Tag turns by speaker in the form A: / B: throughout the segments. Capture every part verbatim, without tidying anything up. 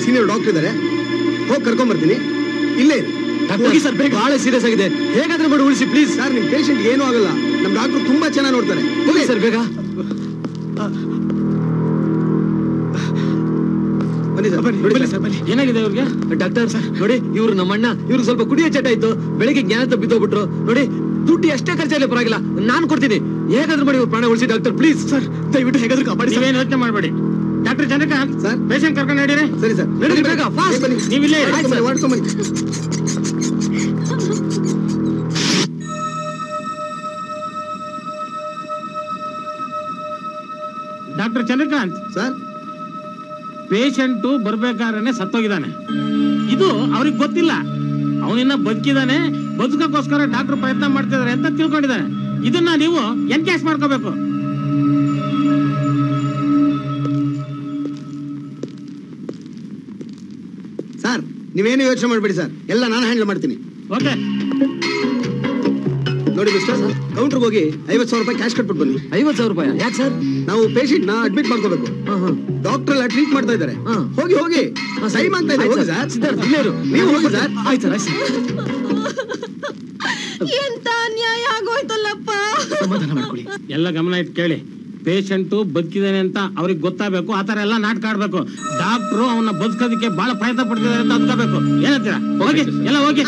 A: Senior doctor ಇದ್ದಾರೆ, ಹೋಗಿ ಕರ್ಕೊಂಡ್ ಬರ್ತೀನಿ. ಇಲ್ಲೇ
B: ಹೋಗಿ ಸರ್, ಬೇಗ. ಬಹಳ ಸೀರಿಯಸ್ ಆಗಿದೆ, ಹೇಗಾದ್ರೆ ಮಾಡಿ ಉಳಿಸಿ ಪ್ಲೀಸ್.
A: ಸರ್ ನಿಮ್ ಪೇಷಂಟ್ ಏನೂ ಆಗಲ್ಲ, ನಮ್ ಡಾಕ್ಟರ್ ತುಂಬಾ ಚೆನ್ನಾಗಿ ನೋಡ್ತಾರೆ.
B: ಹೋಗಿ ಸರ್ ಬೇಗ. ಏನಾಗಿದೆ ಇವ್ರಿಗೆ? ಡಾಕ್ಟರ್ ಸರ್ ನೋಡಿ, ಇವ್ರು ನಮ್ಮಣ್ಣ, ಇವ್ರಿಗೆ ಸ್ವಲ್ಪ ಕುಡಿಯೋ ಚಟ ಇತ್ತು, ಬೆಳಿಗ್ಗೆ ಜ್ಞಾನ ತಪ್ಪಿದ್ದೋಗ್ಬಿಟ್ರು ನೋಡಿ. ದುಡ್ಡು ಎಷ್ಟೇ ಖರ್ಚಾಗಲಿ ಪರವಾಗಿಲ್ಲ, ನಾನ್ ಕೊಡ್ತೀನಿ, ಹೇಗಾದ್ರೂ ಮಾಡಿ ಇವ್ರು ಪ್ರಾಣ ಉಳಿಸಿ ಡಾಕ್ಟರ್ ಪ್ಲೀಸ್. ಸರ್ ದಯವಿಟ್ಟು ಹೇಗಾದ್ರೂ ಕಾಪಾಡಿ. ನೀವೇನು ಯೋಚನೆ ಮಾಡಬೇಡಿ. ಡಾಕ್ಟರ್ ಚಂದ್ರಕಾಂತ್ ಸರ್, ಪೇಷಂಟ್ ಕರ್ಕೊಂಡು ನಡೀರಿ. ಸರಿ ಸರ್, ನಡೀರಿ ಬೇಗ, ಫಾಸ್ಟ್. ನೀವು ಇಲ್ಲೇ ಡಾಕ್ಟರ್ ಚಂದ್ರಕಾಂತ್ ಸರ್, ಪೇಷಂಟು ಬರ್ಬೇಕಾದ್ರೆ ಸತ್ತೋಗಿದ್ದಾನೆ. ಇದು ಅವ್ರಿಗೆ ಗೊತ್ತಿಲ್ಲ, ಅವನಿನ್ನ ಬದುಕಿದಾನೆ, ಬದುಕಕ್ಕೋಸ್ಕರ ಡಾಕ್ಟರ್ ಪ್ರಯತ್ನ ಮಾಡ್ತಿದಾರೆ ಅಂತ ತಿಳ್ಕೊಂಡಿದ್ದಾನೆ. ಇದನ್ನ ನೀವು ಎನ್ಕ್ಯಾಶ್ ಮಾಡ್ಕೋಬೇಕು.
A: ಸರ್ ನೀವೇನು ಯೋಚನೆ ಮಾಡಬೇಡಿ ಸರ್, ಎಲ್ಲ ನಾನು ಹ್ಯಾಂಡಲ್ ಮಾಡ್ತೀನಿ.
B: ಓಕೆ
A: ನೋಡಿ ಮಿಸ್ಟರ್, ಕೌಂಟರ್ಗೆ ಹೋಗಿ ಐವತ್ತು ಸಾವಿರ ರೂಪಾಯಿ ಕ್ಯಾಶ್ ಕಟ್ಬಿಟ್ಟು ಬನ್ನಿ.
B: ಐವತ್ತು ಸಾವಿರ ರೂಪಾಯಿ ಯಾಕೆ ಸರ್?
A: ನಾವು ಪೇಷಂಟ್ ನ ಅಡ್ಮಿಟ್ ಮಾಡ್ಕೋಬೇಕು. ಡಾಕ್ಟರ್ ಎಲ್ಲ ಟ್ರೀಟ್ ಮಾಡ್ತಾ ಇದ್ದಾರೆ. ಹೋಗಿ ಹೋಗಿ ಸೈ ಮಾಡ್ತಾ ಇದ್ದಾರೆ. ಹೋಗಿ ಸರ್. ಸಿದ್ಧಾರ್ಥ ಇಲ್ಲೇರು, ನೀವು ಹೋಗಿ ಸರ್. ಆಯ್ತು ಸರ್, ಆಯ್ತು.
C: ಎಂತ ಅನ್ಯಾಯ ಆಗೋಯ್ತಲ್ಲಪ್ಪ.
B: ಸಮಾಧಾನ ಮಾಡ್ಕೊಳ್ಳಿ.
D: ಎಲ್ಲ ಗಮನ ಇಟ್ಟು ಕೇಳಿ. ಪೇಷಂಟ್ ಬದುಕಿದಾನೆ ಅಂತ ಅವ್ರಿಗೆ ಗೊತ್ತಾಗಬೇಕು, ಆತರ ಎಲ್ಲ ನಾಟಕ ಆಡ್ಬೇಕು. ಡಾಕ್ಟ್ರು ಅವನ್ನ ಬದುಕೋದಕ್ಕೆ ಬಹಳ ಪ್ರಯತ್ನ ಪಡ್ತಿದ್ದಾರೆ ಅಂತ ಅದ್ಕೋಬೇಕು. ಏನಂತೀರಾ? ಹೋಗಿ ಎಲ್ಲ ಹೋಗಿ.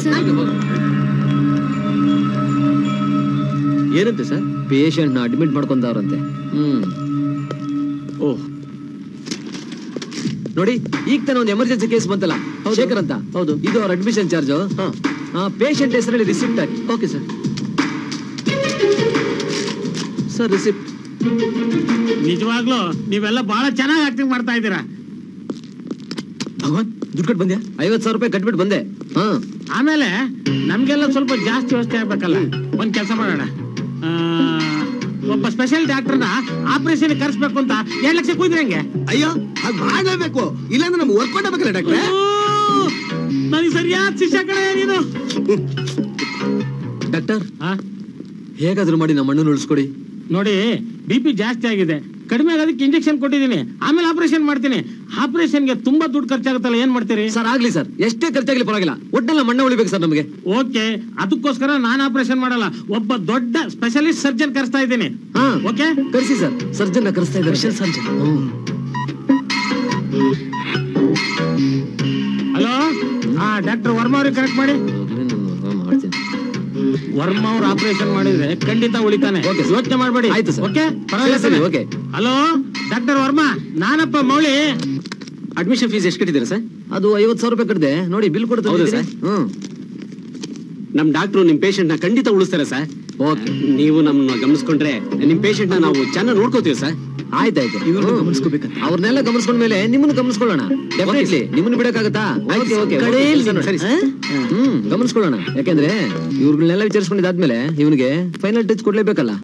B: ಏನಂತೆ ಸರ್? ಪೇಷಂಟ್ ನ ಅಡ್ಮಿಟ್ ಮಾಡ್ಕೊಂಡವ್ರಂತೆ. ಹ್ಮ್ ಓಹ್ ನೋಡಿ, ಈಗ ತಾನ ಒಂದು ಎಮರ್ಜೆನ್ಸಿ ಕೇಸ್ ಬಂತಲ್ಲ, ಶೇಖರ್ ಅಂತ. ಹೌದು, ಇದು ಅವ್ರ ಅಡ್ಮಿಷನ್ ಚಾರ್ಜ್. ಪೇಷಂಟ್ ಹೆಸರಲ್ಲಿ ರಿಸಿಪ್ಟ್ ಹಾಕಿ. Okay sir. Sir receipt.
D: ನಿಜವಾಗ್ಲೂ ನೀವೆಲ್ಲ ಬಹಳ ಚೆನ್ನಾಗಿ ಆಕ್ಟಿಂಗ್ ಮಾಡ್ತಾ ಇದ್ದೀರಾ.
B: ಭಗವಾನ್, ದುಡ್ಡು ಕಟ್ ಬಂದ್ಯಾ? ಐವತ್ತು ಸಾವಿರ ರೂಪಾಯಿ ಕಟ್ಬಿಟ್ಟು ಬಂದೆ. ಹಾ,
D: ಆಮೇಲೆ ನಮ್ಗೆಲ್ಲ ಸ್ವಲ್ಪ ಜಾಸ್ತಿ ವ್ಯವಸ್ಥೆ ಆಗ್ಬೇಕಲ್ಲ. ಒಂದ್ ಕೆಲಸ ಮಾಡೋಣ, ಒಬ್ಬ ಸ್ಪೆಷಲ್ ಡಾಕ್ಟರ್ನ ಆಪರೇಷನ್ ಕರ್ಸ್ಬೇಕು ಅಂತ ಎರಡ್ ಲಕ್ಷ ಕೂಯ್ದ್ರೆ ಹೆಂಗೆ?
A: ಅಯ್ಯೋ, ಅದು ಮಾಡಲೇಬೇಕು, ಇಲ್ಲಾಂದ್ರೆ ನಮ್ಗೆ ವರ್ಕ್ ಮಾಡಬೇಕಲ್ಲ ಡಾಕ್ಟ್ರೆ.
D: ನನಗೆ ಸರಿಯಾದ ಶಿಕ್ಷೆ ಕಡೆ ನೀನು.
B: ಡಾಕ್ಟರ್ ಹೇಗಾದ್ರೂ ಮಾಡಿ ನಮ್ಮ ಮಣ್ಣನ್ನು ಉಳಿಸ್ಕೊಡಿ.
D: ನೋಡಿ, ಬಿ ಪಿ ಜಾಸ್ತಿ ಆಗಿದೆ, ಕಡಿಮೆ ಆಗೋದಕ್ಕೆ ಇಂಜೆಕ್ಷನ್ ಕೊಟ್ಟಿದ್ದೀನಿ, ಆಮೇಲೆ ಆಪರೇಷನ್ ಮಾಡ್ತೀನಿ. ಆಪರೇಷನ್ಗೆ ತುಂಬಾ ದುಡ್ಡು ಖರ್ಚಾಗುತ್ತಲ್ಲ, ಏನ್ ಮಾಡ್ತೀರಿ?
B: ಸರ್ ಆಗ್ಲಿ ಸರ್, ಎಷ್ಟೇ ಖರ್ಚಾಗ್ಲಿ ಪರವಾಗಿಲ್ಲ, ಒಟ್ಟೆಲ್ಲ ಮಣ್ಣ ಉಳಿಬೇಕು ಸರ್ ನಮಗೆ.
D: ಓಕೆ, ಅದಕ್ಕೋಸ್ಕರ ನಾನು ಆಪರೇಷನ್ ಮಾಡಲ್ಲ, ಒಬ್ಬ ದೊಡ್ಡ ಸ್ಪೆಷಲಿಸ್ಟ್ ಸರ್ಜನ್ ಕರೆಸ್ತಾ ಇದ್ದೀನಿ. ಓಕೆ,
B: ಕರೆಸಿ ಸರ್. ಸರ್ಜನ್ ಕರೆಸ್ತಾ ಇದ್ದಾರೆ. ಸರ್ಜನ್.
D: ಹಲೋ, ಹಾ ಡಾಕ್ಟರ್ ವರ್ಮಾ ಅವ್ರಿಗೆ ಕನೆಕ್ಟ್ ಮಾಡಿ. ವರ್ಮಾ ಅವ್ರು ಆಪರೇಷನ್ ಮಾಡಿದ್ರೆ ಖಂಡಿತ ಉಳಿತಾನೆ, ಯೋಚನೆ ಮಾಡಬೇಡಿ.
B: ಆಯ್ತು sir.
D: Okay,
B: okay.
D: Hello doctor Varma, ನಾನಪ್ಪ ಮೌಳಿ.
B: ಅಡ್ಮಿಷನ್ ಫೀಸ್ ಎಷ್ಟು ಕಟ್ಟಿದ್ದೀರಾ ಸರ್? ಅದು ಐವತ್ತು ಸಾವಿರ ರೂಪಾಯಿ ಕಟ್ಟಿದೆ ನೋಡಿ, ಬಿಲ್ ಕೊಡ್ತಾರೆ. ಹ್ಮ್,
E: ನಮ್ ಡಾಕ್ಟ್ರು ನಿಮ್ ಪೇಷಂಟ್ ನ ಖಂಡಿತ ಉಳಿಸ್ತಾರೆ ಸರ್.
B: ಓಕೆ,
E: ನೀವು ನಮ್ಮನ್ನ ಗಮನಿಸ್ಕೊಂಡ್ರೆ ನಿಮ್ ಪೇಷಂಟ್ ನ ನಾವು ಚೆನ್ನಾಗಿ ನೋಡ್ಕೋತೀವಿ ಸರ್.
B: ಆಯ್ತಾಯ್ತು, ಇವ್ರನ್ನ ಗಮನಿಸ್ಕೋಬೇಕಂತ. ಅವ್ರನ್ನೆಲ್ಲ ಗಮನಿಸ್ಕೊಂಡ ಮೇಲೆ ನಿಮ್ಮನ್ನು ಗಮನಿಸ್ಕೊಳ್ಳೋಣ. ಡೆಫಿನೆಟ್ಲಿ ನಿಮ್ಮನ್ನು ಬಿಡಕ್ಕಾಗತ್ತಾ? ಹ್ಮ್, ಗಮನಿಸ್ಕೊಳ್ಳೋಣ. ಯಾಕೆಂದ್ರೆ ಇವ್ರನ್ನೆಲ್ಲ ವಿಚಾರಿಸ್ಕೊಂಡಿದ್ದಾದ್ಮೇಲೆ ಇವನಿಗೆ ಫೈನಲ್ ಟಚ್ ಕೊಡ್ಲೇಬೇಕಲ್ಲ.